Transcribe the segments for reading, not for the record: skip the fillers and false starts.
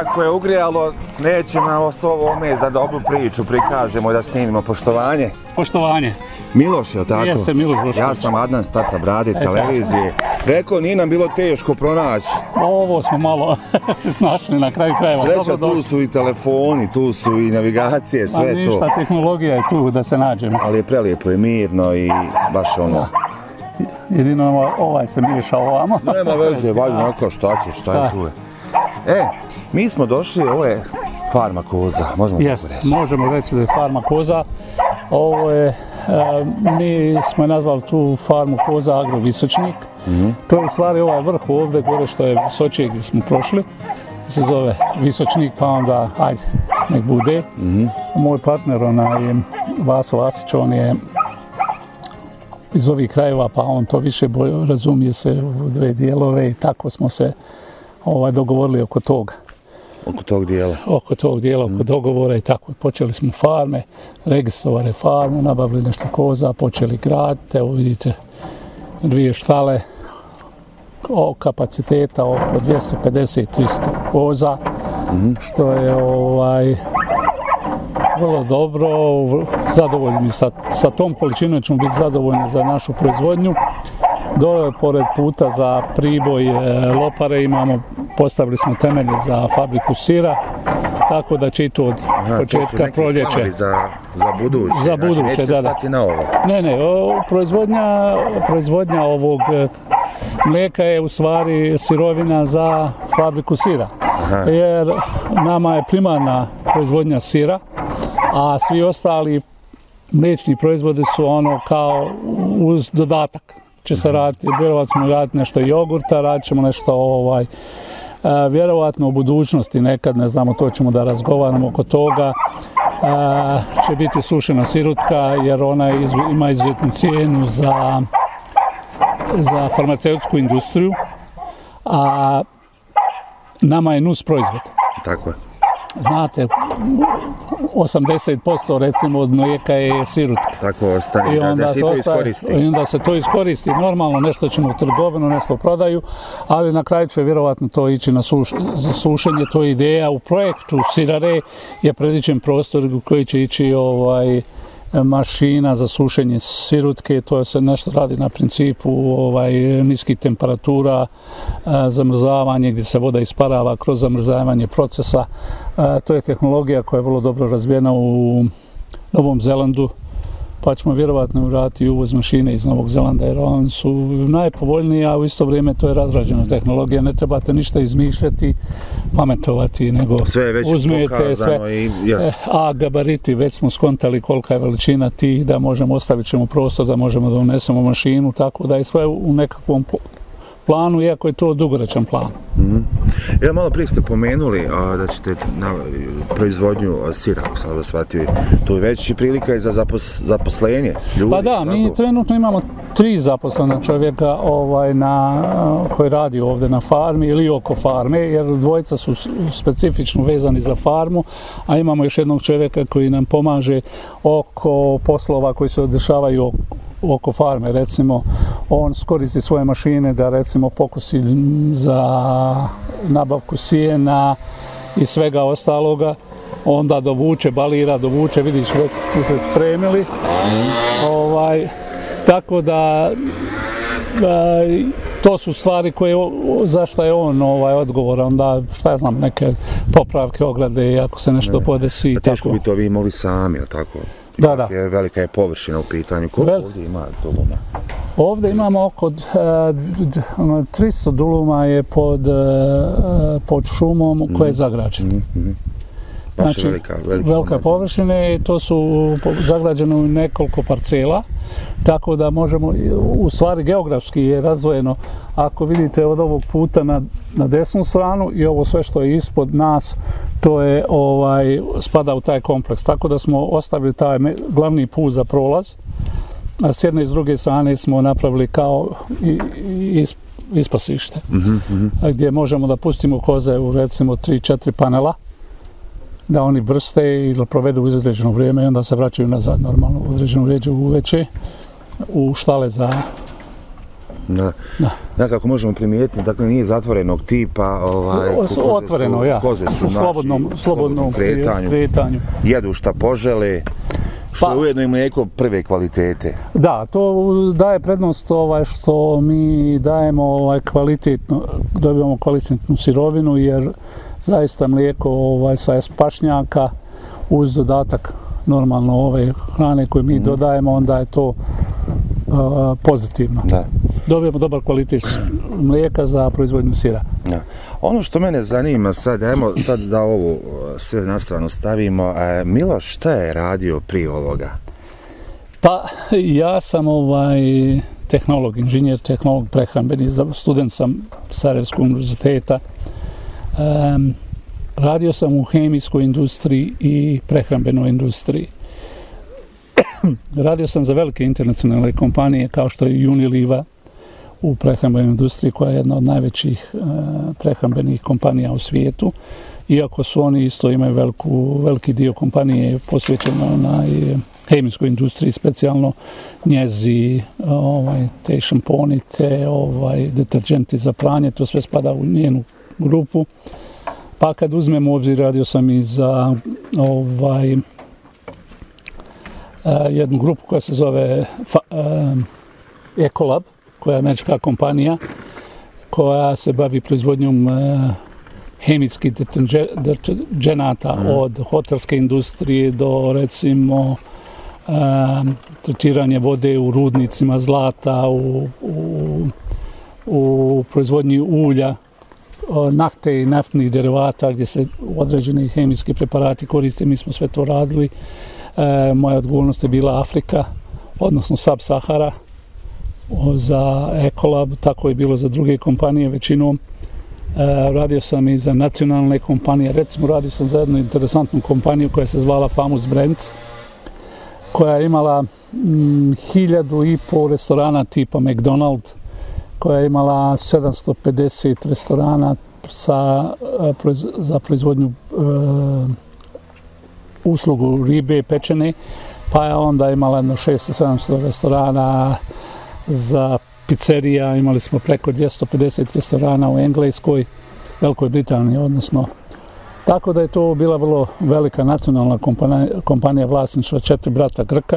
jako je ugrijalo, neće nam s ovome za dobru priču prikažemo da snimimo poštovanje. Poštovanje. Miloš, je li tako? Jeste, Miloš Bošković. Ja sam Adnan Stata Brade, televizije. Rekao, nije nam bilo teško pronaći. Ovo smo malo se snašli na kraju krajeva. Sreća, tu su i telefoni, tu su i navigacije, sve to. Ništa, tehnologija je tu da se nađemo. Ali je prelijepo i mirno i baš ono... Da. Jedino ovaj se miješa ovamo. Nema veze, valjda onako šta ćeš, šta je tu je. Mi smo došli, ovo je farma koza, možemo tako reći. Možemo reći da je farma koza. Ovo je, mi smo nazvali tu farmu koza Agro Visočnik. To je u stvari ovaj vrh ovdje gore što je Visočije gdje smo prošli. Se zove Visočnik, pa onda, ajde, nek bude. Moj partner, Vaso Vasić, on je iz ovih krajeva, pa on to više razumije se u dve dijelove i tako smo se dogovorili oko toga. Oko tog dijela? Oko tog dijela, oko dogovora i tako. Počeli smo farme, registrovali farmu, nabavili nešto koza, počeli graditi. Evo vidite, 2 štale, kapaciteta oko 250-300 koza, što je vrlo dobro, zadovoljni sa tom količinom ćemo biti zadovoljni za našu proizvodnju. Dole pored puta za priboj lopare postavili smo temelje za fabriku sira, tako da će i to od početka proljeće. Za buduće, znači nećete stati na ovo? Ne, proizvodnja ovog mlijeka je u stvari sirovina za fabriku sira, jer nama je primarna proizvodnja sira, a svi ostali mliječni proizvodi su ono kao uz dodatak. Će se raditi, vjerovatno ćemo raditi nešto jogurta, radit ćemo nešto vjerovatno u budućnosti nekad, ne znamo, to ćemo da razgovaramo oko toga. Će biti sušena sirutka jer ona ima izuzetnu cijenu za farmaceutsku industriju, a nama je nus proizvod. Tako je. Znate, 80% recimo od mlijeka je sirutka. Tako ostane, da se to iskoristi. I onda se to iskoristi. Normalno, nešto ćemo u trgovinu, nešto prodaju, ali na kraju će vjerovatno to ići za sušenje. To je ideja. U projektu Sirare je predviđen prostor u koji će ići mašina za sušenje sirutke, to se nešto radi na principu niskih temperatura, zamrzavanje gdje se voda isparava kroz zamrzavanje procesa. To je tehnologija koja je vrlo dobro razvijena u Novom Zelandu, pa ćemo vjerovatno uraditi uvoz mašine iz Novog Zelanda jer oni su najpovoljniji, a u isto vrijeme to je razrađena tehnologija, ne trebate ništa izmišljati, pametovati, nego uzmijete sve. A gabariti, već smo skontali kolika je veličina tih, da možemo, ostavit ćemo prostor, da možemo da unesemo mašinu, tako da je sve u nekakvom planu, iako je to dugoročan plan. Ja, malo prije ste pomenuli da ćete na proizvodnju sira, ako sam dobro shvatio, to je već i prilika i za zaposlenje ljudi. Pa da, mi trenutno imamo 3 zaposlena čovjeka koji radi ovdje na farmi ili oko farme, jer 2 su specifično vezani za farmu, a imamo još jednog čovjeka koji nam pomaže oko poslova koji se održavaju oko farme. Recimo, on koristi svoje mašine da recimo pokosi za nabavku sjena i svega ostaloga, onda dovuče, balira, vidiš, već su se spremili. Tako da to su stvari zašto je on odgovoran, onda šta ja znam, neke popravke, ograde, ako se nešto podesi. Teško bi to vi mogli sami, ili tako? Da. Velika je površina u pitanju. Koliko ovdje ima duluma? Ovdje imamo oko 300 duluma je pod šumom koja je zagrađena. Znači, velika površina i to su zagrađene u nekoliko parcela, tako da možemo, u stvari geografski je razdvojeno, ako vidite od ovog puta na desnu stranu i ovo sve što je ispod nas, to je spada u taj kompleks, tako da smo ostavili taj glavni put za prolaz, a s jedne i s druge strane smo napravili kao ispasište, gdje možemo da pustimo koze u recimo 3-4 panela, da oni brste ili provedu u određeno vrijeme i onda se vraćaju nazad normalno u određeno vrijeme uveče u štale Da, kako možemo primijetiti, dakle nije zatvorenog tipa, otvoreno, ja. Koze su slobodnom kretanju. Jedu šta požele, što je ujedno i mlijeko prve kvalitete. Da, to daje prednost što mi dajemo dobivamo kvalitetnu sirovinu, jer zaista mlijeko sa pašnjaka uz dodatak normalno ove hrane koje mi dodajemo, onda je to pozitivno. Da. Dobijemo dobar kvalitet mlijeka za proizvodnju sira. Da. Ono što mene zanima sad, ajmo sad da ovo sve na stranu stavimo, Miloš, šta je radio prije ovoga? Pa ja sam tehnolog, inženjer, tehnolog prehrambeni, student sam Sarajevskog univerziteta. Radio sam u hemijskoj industriji i prehrambenoj industriji. Radio sam za velike internacionalne kompanije kao što je Unilever u prehrambenoj industriji, koja je jedna od najvećih prehrambenih kompanija u svijetu. Iako su oni isto imaju veliki dio kompanije posvećeno na hemijskoj industriji, specijalno njezi, te šamponi, te deterđenti za pranje, to sve spada u njenu grupu. Pa kad uzmemo u obzir, radio sam i za jednu grupu koja se zove Ecolab, koja je američka kompanija koja se bavi proizvodnjom hemijskih deterđenata od hotelske industrije do recimo tretiranje vode u rudnicima zlata, u proizvodnji ulja, nafte i naftnih derivata gdje se određeni hemijski preparati koriste. Mi smo sve to radili. Moja odgovornost je bila Afrika, odnosno Sub-Sahara za Ecolab, tako je bilo za druge kompanije većinom. Radio sam i za nacionalne kompanije, recimo radio sam za jednu interesantnu kompaniju koja se zvala Famous Brands, koja je imala 1500 restorana tipa McDonald's, koja je imala 750 restorana za proizvodnju uslugu ribe pečene, pa je onda imala 600-700 restorana za pizzerija, imali smo preko 250 restorana u Engleskoj, Velikoj Britaniji, odnosno. Tako da je to bila vrlo velika nacionalna kompanija vlasništva 4 brata Grka.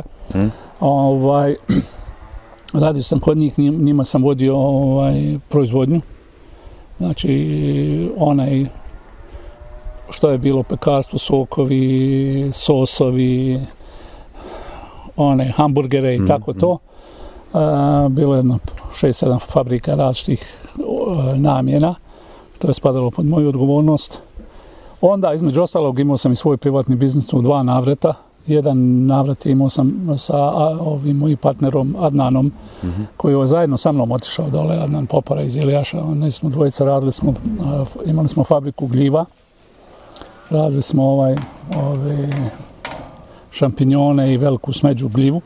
Radio sam kod njih, njima sam vodio proizvodnju. Znači, što je bilo pekarstvo, sokovi, sosovi, hamburgere i tako to. Bilo je jedno 6-7 fabrika različitih namjena, to je spadalo pod moju odgovornost. Onda, između ostalog, imao sam i svoj privatni biznis u 2 navrata. Jedan navrat imao sam sa ovim mojim partnerom Adnanom, koji je zajedno sa mnom otišao dole, Adnan Popara iz Ilijaša. Oni smo dvojica radili, imali smo fabriku gljiva, radili smo ove šampinjone i veliku smeđu gljivu.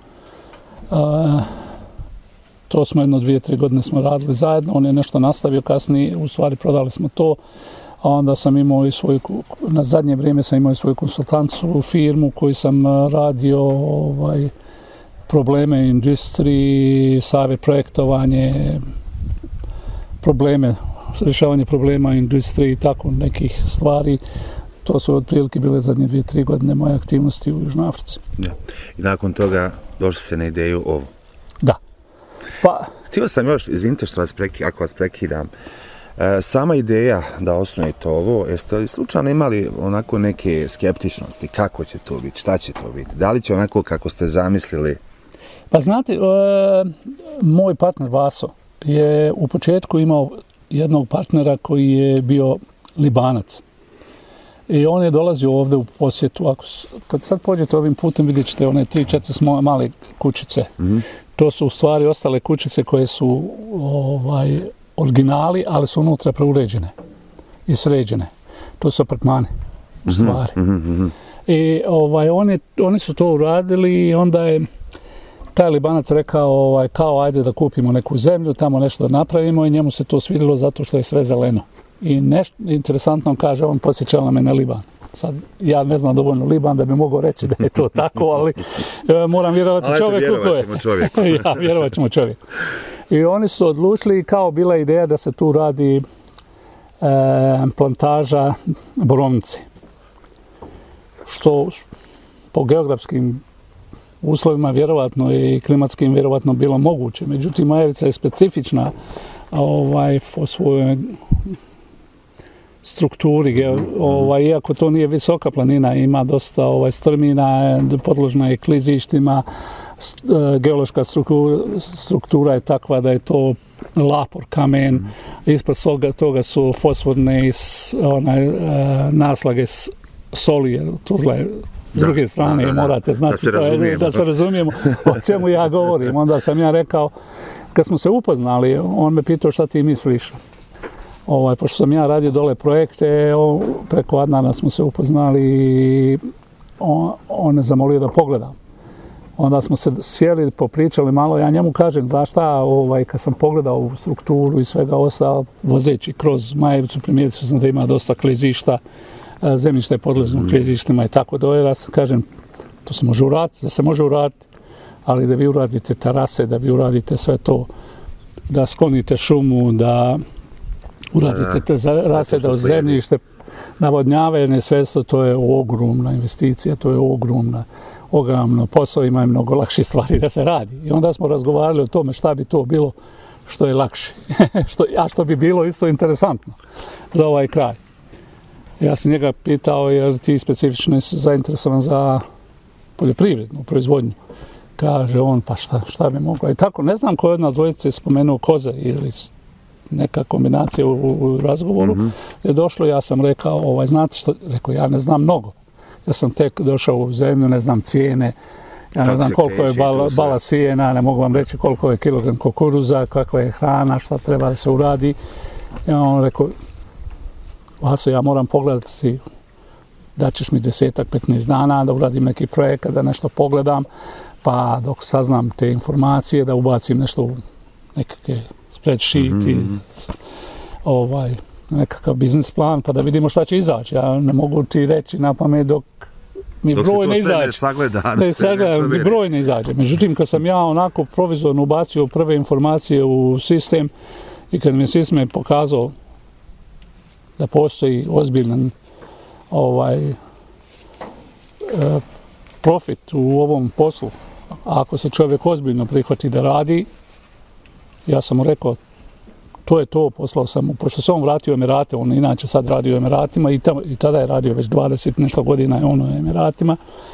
To smo 1-2-3 godine smo radili zajedno, on je nešto nastavio kasnije, u stvari prodali smo to. A onda sam imao i na zadnje vrijeme sam imao i svoju konsultantsku firmu koju sam radio probleme u industriji, savjet projektovanje, rješavanje problema u industriji i tako nekih stvari. To su otprilike bile zadnje 2-3 godine moje aktivnosti u Južnoj Africi. Da. I nakon toga došli se na ideju ovo. Da. Pa... Htio sam još, izvinite što ako vas prekidam, sama ideja da osnujete ovo, jeste li slučajno imali onako neke skeptičnosti, kako će to biti, šta će to biti, da li će onako kako ste zamislili? Pa znate, moj partner Vaso je u početku imao jednog partnera koji je bio Libanac. I on je dolazio ovdje u posjetu. Kad sad pođete ovim putem vidjet ćete one 3-4 male kućice. To su u stvari ostale kućice koje su originali, ali su unutra preuređene i sređene. To su apartmani, u stvari. I oni su to uradili i onda je taj Libanac rekao kao ajde da kupimo neku zemlju, tamo nešto da napravimo i njemu se to svidjelo zato što je sve zeleno. I nešto interesantno kaže, on posjećala me na Liban. Sad, ja ne znam dovoljno Liban da bi mogao reći da je to tako, ali moram vjerovati čovjeku. Vjerovat ćemo čovjeku. Ja, vjerovat ćemo čovjeku. I oni su odlučili, kao bila ideja da se tu radi plantaža borovnice. Što po geografskim uslovima vjerovatno i klimatskim vjerovatno bilo moguće. Međutim, Majevica je specifična po svojoj strukturi, iako to nije visoka planina, ima dosta strmina, podložna je klizištima, geološka struktura je takva da je to lapor, kamen, ispod toga su fosforne naslage soli, jer Tuzla je s druge strane i morate znati da se razumijemo o čemu ja govorim. Onda sam ja rekao, kad smo se upoznali, on me pitao šta ti misliš. Pošto sam ja radio dole projekte, preko Adnana smo se upoznali i on me zamolio da pogledam. Onda smo se sjeli, popričali malo, ja njemu kažem, znaš šta, kad sam pogledao ovu strukturu i svega ostalo, vozeći kroz Majevicu, primijetio sam da ima dosta klizišta, zemljište je podložno klizištima i tako dalje. Ja sam kažem, to se može uraditi, da se može uraditi, ali da vi uradite terase, da vi uradite sve to, da sklonite šumu, da uradite terase, da od zemljište navodnjavanje, sve to je ogromna investicija, to je ogromno posao, ima mnogo lakših stvari da se radi. I onda smo razgovarali o tome šta bi to bilo što je lakše, a što bi bilo isto interesantno za ovaj kraj. Ja sam njega pitao, jer ti specifično si zainteresovan za poljoprivrednu proizvodnju. Kaže on, pa šta bi mogla. I tako, ne znam ko je od nas dvojice spomenuo koze ili neka kombinacija u razgovoru je došlo. Ja sam rekao, znate što, rekao, ja ne znam mnogo. Ja sam tek došao u zemlju, ne znam cijene, ja ne znam koliko je bala sijena, ne mogu vam reći koliko je kilogram kukuruza, kakva je hrana, šta treba da se uradi. I on rekao, Vaso, ja moram pogledati, daćeš mi 10-15 dana da uradim neki projekat, da nešto pogledam, pa dok saznam te informacije, da ubacim nešto u nekakve spreadsheet i nekakav biznis plan, pa da vidimo šta će izaći. Ja ne mogu ti reći na pamet dok mi broj ne izađe. Broj ne izađe. Međutim, kad sam ja onako provizorno ubacio prve informacije u sistem i kad mi sistem pokazao da postoji ozbiljan profit u ovom poslu, a ako se čovjek ozbiljno prihvati da radi, ja sam mu rekao, to je to, poslao sam mu, pošto se on vratio u Emirate, on inače sad radi u Emiratima i tada je radio već 20 nešto godina je on u Emiratima.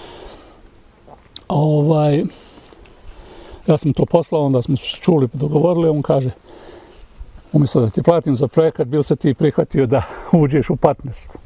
Ja sam to poslao, onda smo čuli, dogovorili, on kaže, umjesto da ti platim za projekat, bil se ti prihvatio da uđeš u partnerstvo.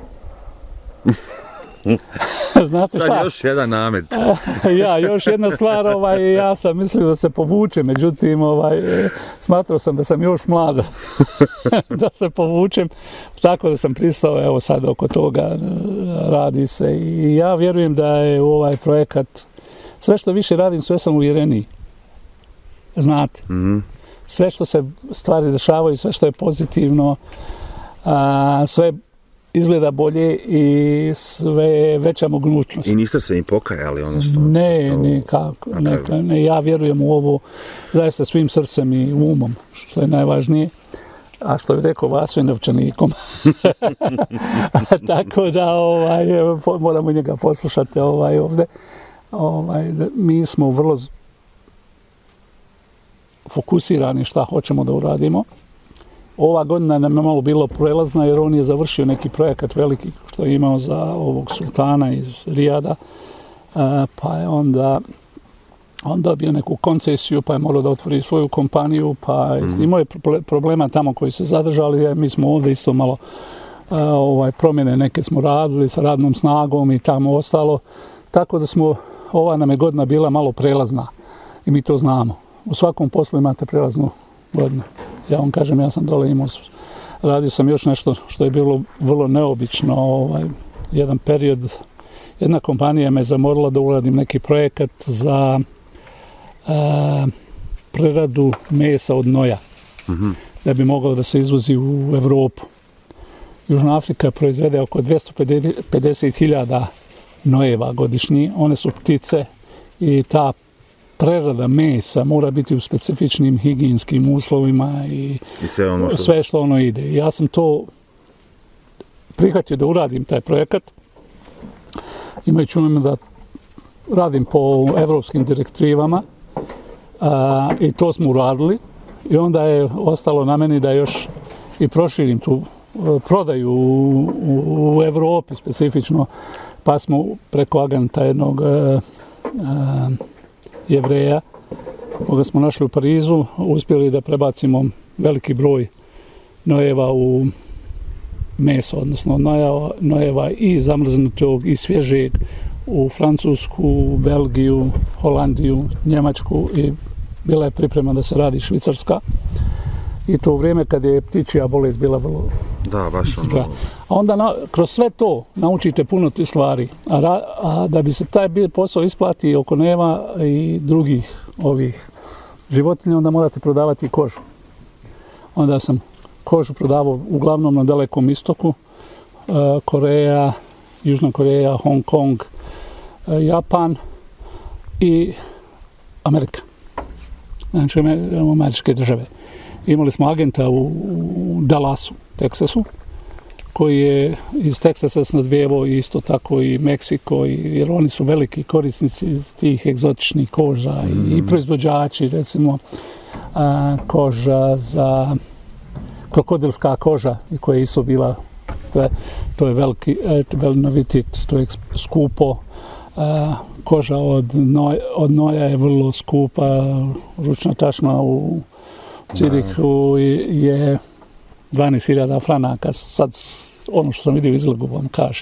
Znate šta? Sad još jedan namet. Još jedna stvar, ja sam mislio da se povuče, međutim, smatrao sam da sam još mlad da se povučem, tako da sam pristao, evo sad oko toga radi se i ja vjerujem da je u ovaj projekat, sve što više radim, sve sam uvjereniji. Znate, sve što se stvari dešavaju, sve što je pozitivno, sve izgleda bolje i sve veća mogućnost. I niste se ni pokajali, odnosno? Ne, nikako. Ja vjerujem u ovo zaista svim srcem i umom, što je najvažnije. A što je rekao Vaso i novčanikom. Tako da moramo njega poslušati ovdje. Mi smo vrlo fokusirani šta hoćemo da uradimo. Ova godina nam je malo bilo prelazna jer on je završio neki projekat veliki što je imao za ovog sultana iz Rijada, pa je onda dobio neku koncesiju, pa je morao da otvori svoju kompaniju, pa imao je problema tamo koji su zadržali, mi smo ovdje isto malo promjene neke smo radili sa radnom snagom i tamo ostalo, tako da ova nam je godina bila malo prelazna i mi to znamo. U svakom poslu imate prelaznu godinu. Ja vam kažem, ja sam dole imao, radio sam još nešto što je bilo vrlo neobično, jedan period, jedna kompanija me zamorila da uradim neki projekat za preradu mesa od noja, da bi mogao da se izvozi u Evropu. Južna Afrika proizvede oko 250.000 nojeva godišnji, one su ptice i ta prerada mesa mora biti u specifičnim higijenskim uslovima i sve što ono ide. Ja sam to prihvatio da uradim taj projekat, imajući u da radim po evropskim direktivama i to smo uradili i onda je ostalo na meni da još i proširim tu prodaju u Evropi specifično, pa smo preko agenta jednog Jevreja, koga smo našli u Parizu, uspjeli da prebacimo veliki broj nojeva u meso, odnosno nojeva i zamrznutog i svježeg u Francusku, Belgiju, Holandiju, Njemačku i bila je priprema da se radi Švicarska. I to u vrijeme kad je ptičja bolest bila vrlo... Da, baš ono... A onda kroz sve to naučite puno tih stvari. A da bi se taj posao isplati oko neva i drugih ovih životinja, onda morate prodavati i kožu. Onda sam kožu prodavao uglavnom na Dalekom istoku, Koreja, Južna Koreja, Hong Kong, Japan i Amerika. Znači, američke države. Imali smo agenta u Dallasu, Teksasu, koji je iz Teksasa snadbijevao isto tako i Meksiko, jer oni su veliki korisnici tih egzotičnih koža i proizvođači, recimo koža za krokodilska koža, koja je isto bila, to je veliki novitet, to je skupo. Koža od noja je vrlo skupa, ručna tašma u Cirihu je 12.000 franaka, sad ono što sam vidio u izlogu vam kaže.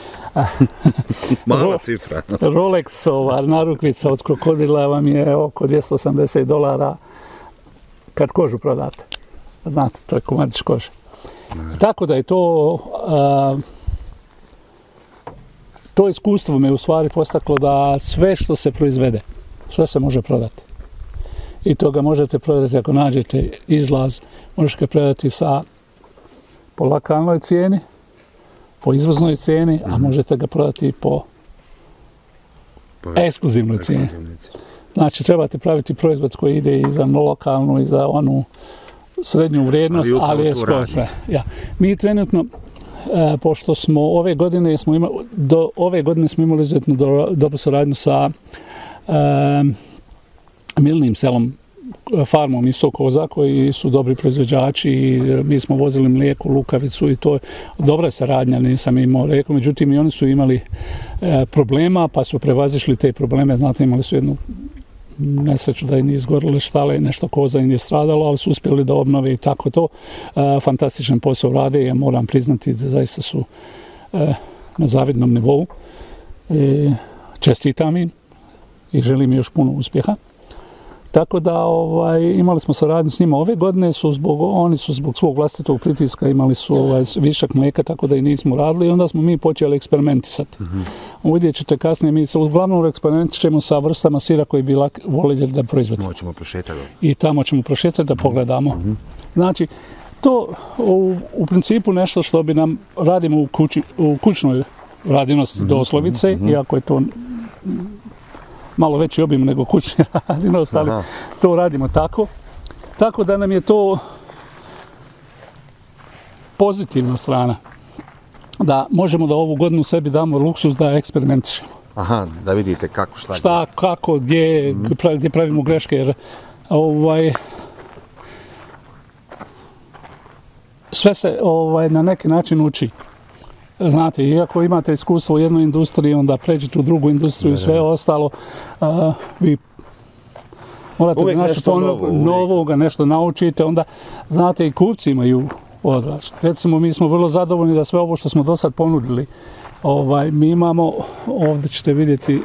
Mala cifra. Rolexova narukvica od krokodila vam je oko $280 kad kožu prodate. Znate, to je komadić kože. Tako da je to iskustvo me u stvari postaklo da sve što se proizvede, sve se može prodati. I to ga možete prodati ako nađete izlaz, možete ga prodati po lokalnoj cijeni, po izvoznoj cijeni, a možete ga prodati po ekskluzivnoj cijeni. Znači, trebate praviti proizvod koji ide i za lokalnu i za onu srednju vrijednost, ali je skoro sve. Ja. Mi trenutno, pošto smo do ove godine smo imali izuzetno dobru saradnju sa Milnim selom, farmom Istok Koza, koji su dobri proizvođači i mi smo vozili mlijeko, lukavicu i to je dobra saradnja, nisam imao rekao, međutim i oni su imali problema pa su prevazišli te probleme, znate, imali su jednu nesreću da im nije izgorile štale, nešto koza im je stradalo, ali su uspjeli da obnove i tako to. Fantastičan posao rade, ja moram priznati da zaista su na zavidnom nivou. Čestitam im i želim još puno uspjeha. Tako da imali smo saradnju s njima. Ove godine oni su zbog svog vlastitog pritiska imali su višak mlijeka, tako da i nismo radili i onda smo mi počeli eksperimentisati. Vidjet ćete kasnije, mi se uglavnom eksperimentišemo sa vrstama sira koji bi voljeli da proizvodimo. Moćemo prošetati. I tamo ćemo prošetati da pogledamo. Znači, to u principu nešto što bi nam radimo u kućnoj radinosti doslovice, iako je to malo veći obim nego kućni radinost, ali to radimo tako. Tako da nam je to pozitivna strana. Da možemo da ovu godinu sebi damo luksuz da eksperimentišemo. Aha, da vidite kako, šta, kako, gdje pravimo greške, jer sve se na neki način uči. Znate, iako imate iskustvo u jednoj industriji, onda pređete u drugu industriju i sve ostalo, vi morate nešto novoga, nešto naučite, onda, znate, i kupci imaju od vas. Recimo, mi smo vrlo zadovoljni da sve ovo što smo do sad ponudili, mi imamo, ovdje ćete vidjeti,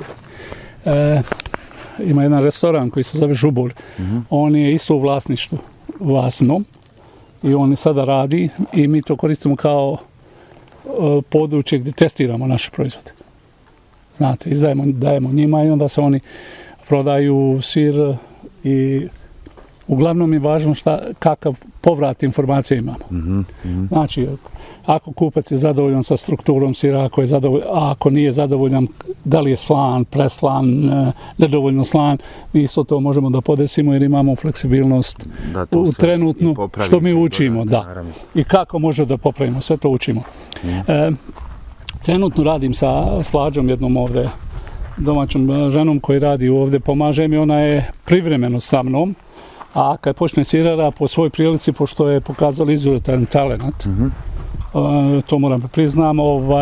ima jedan restoran koji se zove Žubor, on je isto u vlasništvu vlasnom i on sada radi i mi to koristimo kao područje gdje testiramo naše proizvode. Znate, dajemo njima i onda se oni prodaju sir i uglavnom je važno kakav povrat informacija imamo. Znači, ako kupac je zadovoljan sa strukturom sira, a ako nije zadovoljan, da li je slan, preslan, nedovoljno slan, mi isto to možemo da podesimo jer imamo fleksibilnost u trenutnu, što mi učimo. Da. I kako možemo da popravimo, sve to učimo. Trenutno radim sa Slađom, jednom ovde domaćom ženom koji radi ovde, pomaže mi, ona je privremeno sa mnom, a kad počne sirara po svoj prilici, pošto je pokazala izuzetan talent, to moram da priznam,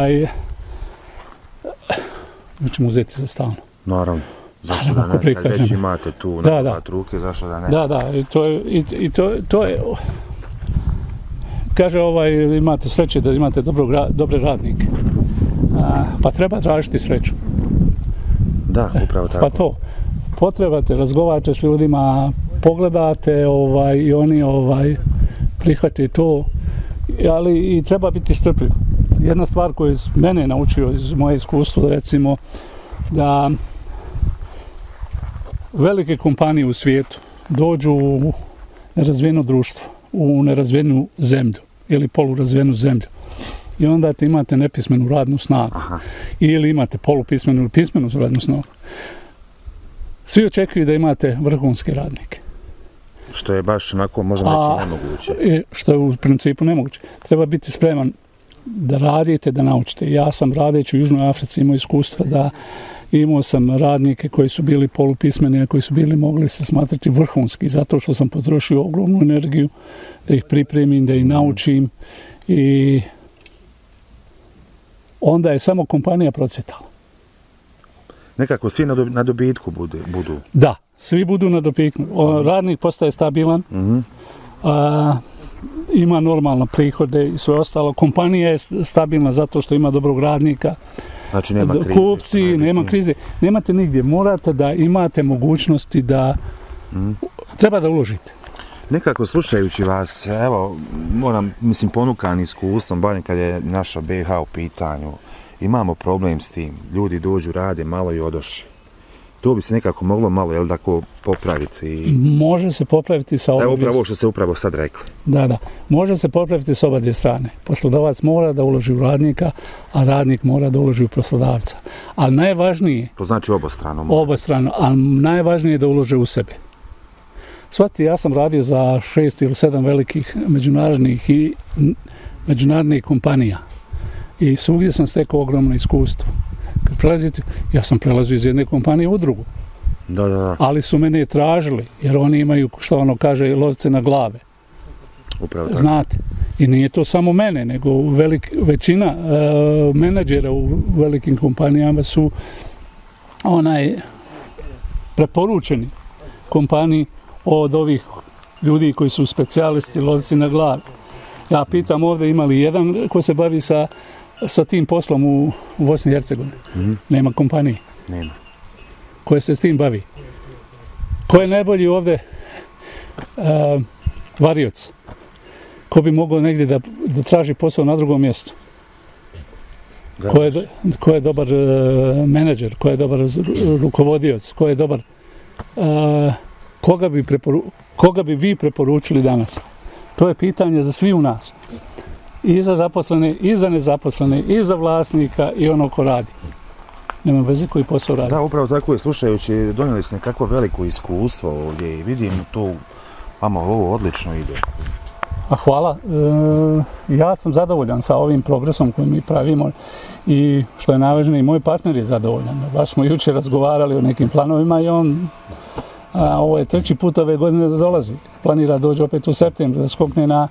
mi ćemo uzeti za stalno. Naravno, zašto da ne, kad već imate tu na ruke, zašto da ne? Da, i to je, kaže imate sreće da imate dobre radnike, pa treba tražiti sreću. Da, upravo tako. Pa to, potrebate, razgovarate s ljudima, pogledate i oni prihvate to, ali i treba biti strpljiv. Jedna stvar koju mene naučio iz moje iskustva, recimo, da velike kompanije u svijetu dođu u nerazvijeno društvo, u nerazvijenu zemlju ili polurazvijenu zemlju. I onda imate nepismenu radnu snagu. Ili imate polupismenu ili pismenu radnu snagu. Svi očekuju da imate vrhunske radnike. Što je baš onako, možemo reći, nemoguće. Što je u principu nemoguće. Treba biti spreman da radite, da naučite. Ja sam radeći u Južnoj Africi imao iskustva da imao sam radnike koji su bili polupismeni, a koji su bili mogli se smatrati vrhunski, zato što sam potrošio ogromnu energiju da ih pripremim, da ih naučim i onda je samo kompanija procvjetala. Nekako svi na dobitku budu. Da, svi budu na dobitku. Radnik postaje stabilan, ima normalne prihode i sve ostalo. Kompanija je stabilna zato što ima dobrog radnika. Znači nema krize. Kupci, nema krize. Nemate nigdje. Morate da imate mogućnosti da treba da uložite. Nekako slušajući vas, evo, ponukan iskustvom, barem kad je naša BiH u pitanju, imamo problem s tim. Ljudi dođu, rade malo i odoši. To bi se nekako moglo malo, tako popraviti? Može se popraviti sa oba dvije strane. Upravo što ste upravo sad rekli. Da. Može se popraviti sa oba dvije strane. Poslodavac mora da uloži u radnika, a radnik mora da uloži u poslodavca. Ali najvažnije... To znači obostrano. Obostrano, ali najvažnije je da ulože u sebe. Shvatite, ja sam radio za 6 ili 7 velikih međunarodnih kompanija i svugdje sam stekao ogromno iskustvo. Kad prelazite, ja sam prelazio iz jedne kompanije u drugu. Da. Ali su mene tražili, jer oni imaju, što ono kaže, lovce na glave. Upravo tako. Znate, i nije to samo mene, nego većina menadžera u velikim kompanijama su preporučeni kompaniji od ovih ljudi koji su specijalisti lovci na glavi. Ja pitam ovdje ima li jedan ko se bavi sa tim poslom u Bosni i Hercegovini. Nema kompanije. Nema. Koje se s tim bavi. Ko je najbolji ovdje varioc? Ko bi mogao negdje da traži posao na drugom mjestu? Ko je dobar menadžer? Ko je dobar rukovodioc? Ko je dobar... Koga bi vi preporučili danas? To je pitanje za svi u nas. I za zaposlene, i za nezaposlene, i za vlasnika, i ono ko radi. Nema veze koji posao radi. Da, upravo tako je. Slušajući, donijeli ste nekako veliko iskustvo ovdje i vidim to, vama ovo odlično ide. Hvala. Ja sam zadovoljan sa ovim progresom koji mi pravimo i što je najvažnije, moj partner je zadovoljan. Baš smo jučer razgovarali o nekim planovima i on ovo je 3. put ove godine da dolazi. Planira dođe opet u septembru, da skokne na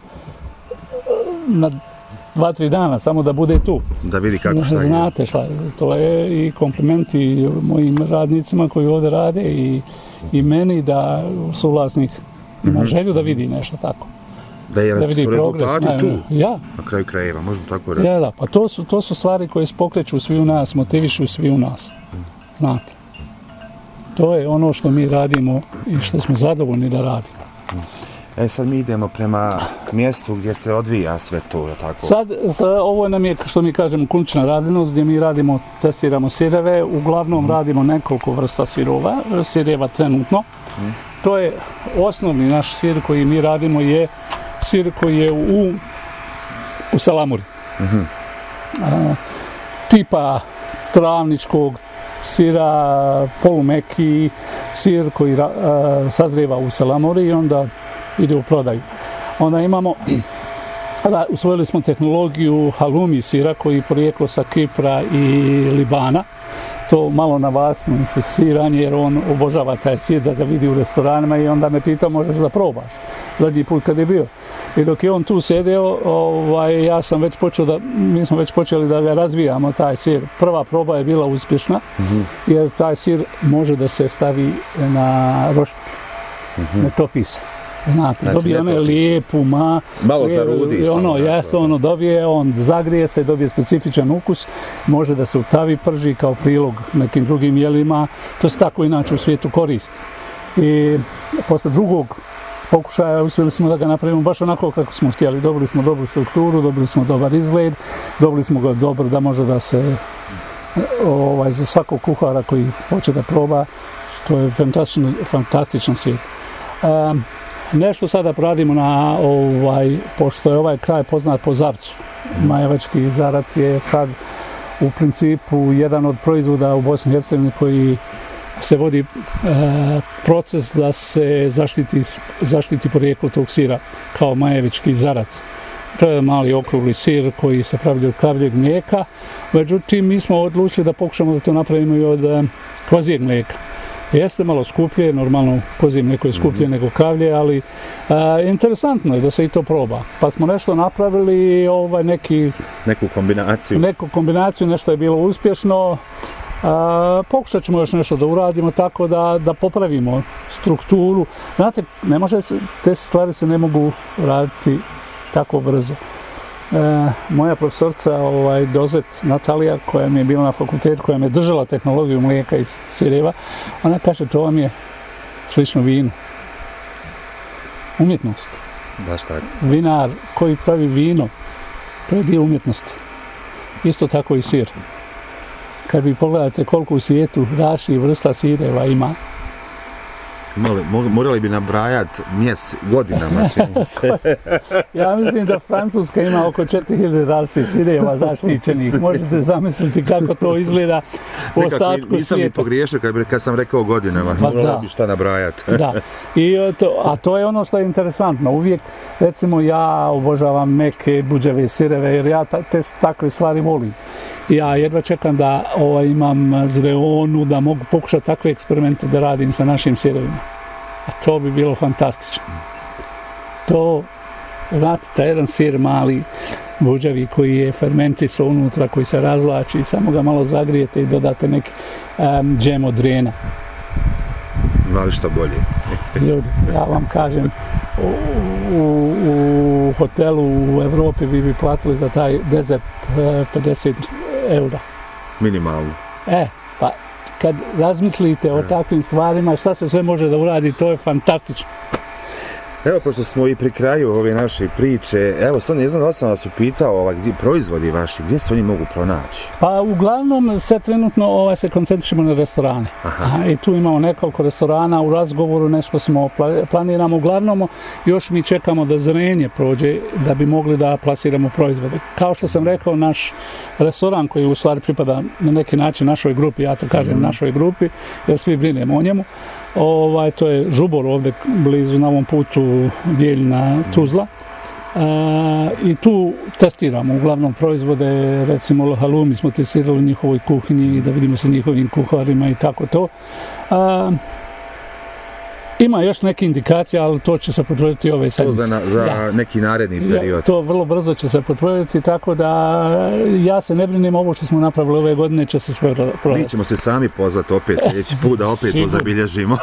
2-3 dana, samo da bude tu. Da vidi kako šta je. Znate šta, to je i komplimenti mojim radnicima koji ovdje rade i meni da suvlasnik ima želju da vidi nešto tako. Da vidi progres. Tu, ja. Na kraju krajeva, možemo tako reći. Ja, da, pa to su stvari koje pokreću svi u nas, motivišu svi u nas. Znate. To je ono što mi radimo i što smo zadovoljni da radimo. Sad mi idemo prema mjestu gdje se odvija sve to, je tako? Sad, ovo nam je, što mi kažemo, ključna radinost gdje mi radimo, testiramo sireve, uglavnom radimo nekoliko vrsta sireva trenutno. To je osnovni naš sir koji mi radimo je sir koji je u salamuri. tipa travničkog sira, polumeki sir koji sazrijeva u salamuri i onda ide u prodaju. Onda imamo, usvojili smo tehnologiju halumi sira koji je porijeklo sa Kipra i Libana. To malo navastim se siran jer on obožava taj sir da ga vidi u restoranima i onda me pitao možeš da probaš. Zadnji put kad je bio. I dok je on tu sedeo, mi smo već počeli da ga razvijamo, taj sir. Prva proba je bila uspješna, jer taj sir može da se stavi na roštilj, ne topi se. Znate, znači, dobije one lijepu, malo zarudi ono dobije, on zagrije se, dobije specifičan ukus, može da se u tavi prži kao prilog nekim drugim jelima, to se tako inače u svijetu koristi. I posle drugog pokušaja uspjeli smo da ga napravimo baš onako kako smo htjeli. Dobili smo dobru strukturu, dobili smo dobar izgled, dobili smo ga dobro da može da se za svakog kuhara koji hoće da proba, što je fantastičan sir. Nešto sada radimo na pošto je ovaj kraj poznat po zarcu. Majevački zarac je sad u principu jedan od proizvoda u Bosni i Hercegovini koji se vodi proces da se zaštiti porijeklo tog sira kao majevički zarac. To je mali okrugli sir koji se pravi od kravljeg mlijeka, međutim mi smo odlučili da pokušamo da to napravimo i od kozjeg mlijeka. Jeste malo skuplje, normalno kozje mlijeko je skuplje nego kravlje, ali interesantno je da se i to proba. Pa smo nešto napravili, neku kombinaciju, nešto je bilo uspješno. Pokušat ćemo još nešto da uradimo tako da popravimo strukturu. Znate, te stvari se ne mogu raditi tako brzo. Moja profesorica Dozet Natalija, koja mi je bila na fakultetu, koja mi je držala tehnologiju mlijeka i sireva, ona kaže to vam je slično vinu. Umjetnost. Baš tako. Vinar koji pravi vino, to je dio umjetnosti. Isto tako i sir. Kad vi pogledate koliko u svijetu raši vrsta sireva ima, morali bi nabrajati godinama, čini se. Ja mislim da Francuska ima oko 4000 različitih sireva zaštićenih. Možete zamisliti kako to izgleda u ostatku svijeta. Nisam ni pogriješio kad sam rekao godinama. Morali bi šta nabrajati. Da. A to je ono što je interesantno. Uvijek, recimo, ja obožavam meke, buđave sireve, jer ja takve stvari volim. Ja jedva čekam da imam zreonu, da mogu pokušati takve eksperimente da radim sa našim sirevima. A to bi bilo fantastično. To, znate, taj jedan sir mali, buđavi koji je fermentisao unutra, koji se razvlači, samo ga malo zagrijete i dodate neki džem od rena. Mali što bolje. Ljudi, ja vam kažem, u hotelu u Evropi vi bi platili za taj dezert 50 eura. Minimalno. Pa kad razmislite o takvim stvarima, šta se sve može da uradi, to je fantastično. Evo, pošto smo i pri kraju ove naše priče, evo sad ne znam da sam vas upitao, proizvodi vaši, gdje se oni mogu pronaći? Pa uglavnom se trenutno se koncentrišemo na restorane. I tu imamo nekoliko restorana u razgovoru, nešto smo planiramo. Uglavnom još mi čekamo da zrenje prođe da bi mogli da plasiramo proizvode. Kao što sam rekao, naš restoran koji u stvari pripada na neki način našoj grupi, ja to kažem našoj grupi, jer svi brinemo o njemu. To je Žubor ovdje blizu na ovom putu Bijeljina-Tuzla. I tu testiramo uglavnom proizvode, recimo halumi smo testirali u njihovoj kuhinji da vidimo sa njihovim kuharima i tako to. Ima još neke indikacije, ali to će se potvrditi ove sedmice. Za neki naredni period. To vrlo brzo će se potvrditi, tako da ja se ne brinim, ovo što smo napravili ove godine će se sve prodati. Mi ćemo se sami pozvati opet sljedeći put da opet to zabilježimo.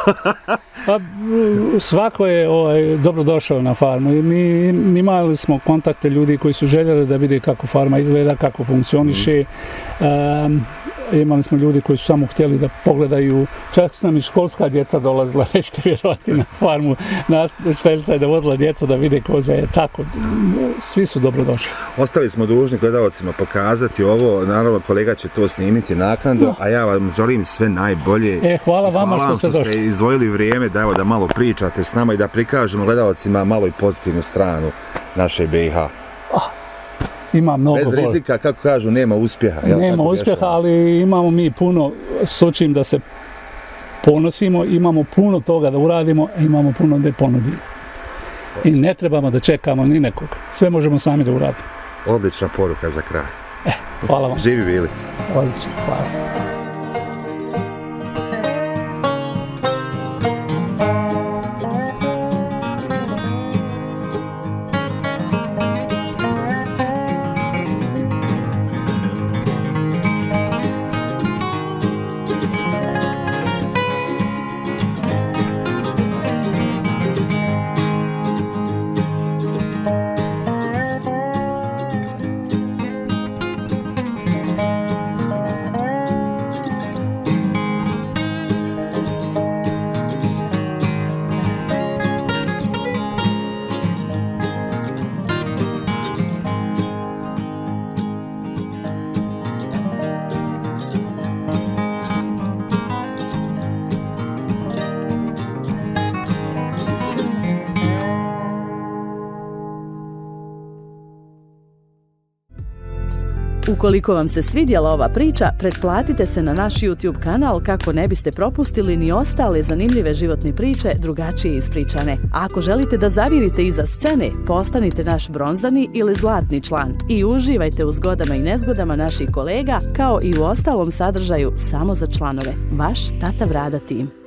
Svako je dobro došao na farmu. Mi imali smo kontakte ljudi koji su željeli da vide kako farma izgleda, kako funkcioniše. Imali smo ljudi koji su samo htjeli da čak su nam i školska djeca dolazila, nećete vjerovati, na farmu. Učiteljica je da vodila djecu da vide koze, je tako. Svi su dobro došli. Ostali smo dužni gledalcima pokazati ovo, naravno kolega će to snimiti naknadno, a ja vam želim sve najbolje. Hvala vama što ste došli. Ste izdvojili vrijeme da malo pričate s nama i da prikažemo gledalcima malo i pozitivnu stranu naše BiH. ima mnogo Bez rizika, kako kažu, nema uspjeha. Nema uspjeha, ali imamo mi puno s očim da se ponosimo, imamo puno toga da uradimo, a imamo puno da ponudimo. I ne trebamo da čekamo ni nekog. Sve možemo sami da uradimo. Odlična poruka za kraj. Hvala vam. Živi bili. Odlično, hvala. Ukoliko vam se svidjela ova priča, pretplatite se na naš YouTube kanal kako ne biste propustili ni ostale zanimljive životne priče drugačije ispričane. A ako želite da zavirite iza scene, postanite naš bronzani ili zlatni član i uživajte u zgodama i nezgodama naših kolega kao i u ostalom sadržaju samo za članove. Vaš Tata Brada tim.